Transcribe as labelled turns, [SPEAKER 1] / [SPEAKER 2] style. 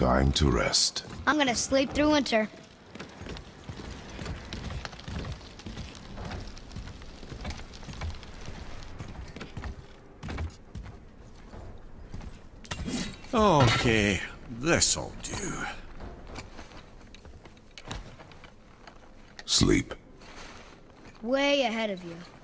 [SPEAKER 1] Time to rest.
[SPEAKER 2] I'm gonna sleep through winter.
[SPEAKER 3] Okay, this'll do.
[SPEAKER 1] Sleep.
[SPEAKER 2] Way ahead of you.